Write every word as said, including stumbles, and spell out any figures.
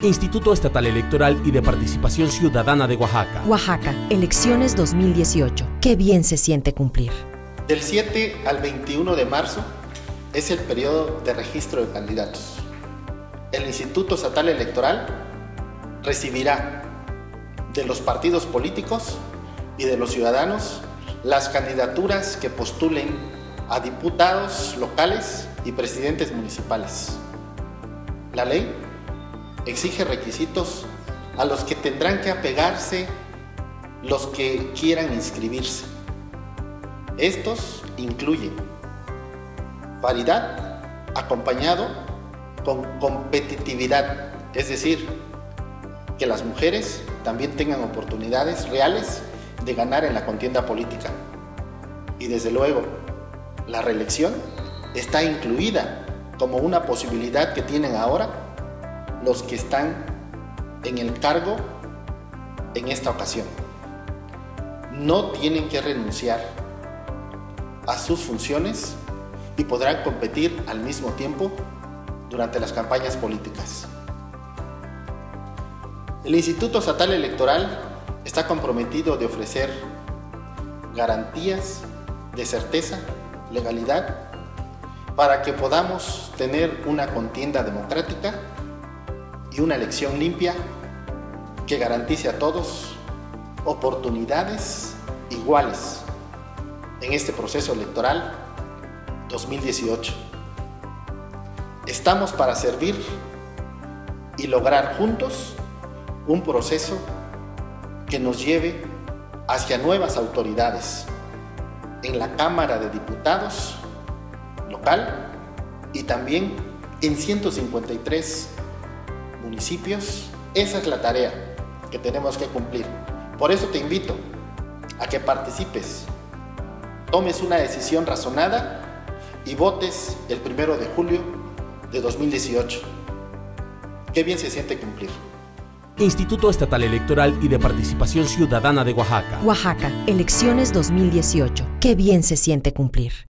Instituto Estatal Electoral y de Participación Ciudadana de Oaxaca. Oaxaca, elecciones dos mil dieciocho. Qué bien se siente cumplir. Del siete al veintiuno de marzo es el periodo de registro de candidatos. El Instituto Estatal Electoral recibirá de los partidos políticos y de los ciudadanos las candidaturas que postulen a diputados locales y presidentes municipales. La ley exige requisitos a los que tendrán que apegarse los que quieran inscribirse. Estos incluyen paridad acompañado con competitividad, es decir, que las mujeres también tengan oportunidades reales de ganar en la contienda política. Y desde luego, la reelección está incluida como una posibilidad que tienen ahora los que están en el cargo en esta ocasión. No tienen que renunciar a sus funciones y podrán competir al mismo tiempo durante las campañas políticas. El Instituto Estatal Electoral está comprometido de ofrecer garantías de certeza, legalidad, para que podamos tener una contienda democrática y una elección limpia que garantice a todos oportunidades iguales en este proceso electoral dos mil dieciocho. Estamos para servir y lograr juntos un proceso que nos lleve hacia nuevas autoridades en la Cámara de Diputados local y también en ciento cincuenta y tres municipios. Esa es la tarea que tenemos que cumplir. Por eso te invito a que participes, tomes una decisión razonada y votes el primero de julio de dos mil dieciocho. Qué bien se siente cumplir. Instituto Estatal Electoral y de Participación Ciudadana de Oaxaca. Oaxaca, elecciones dos mil dieciocho. Qué bien se siente cumplir.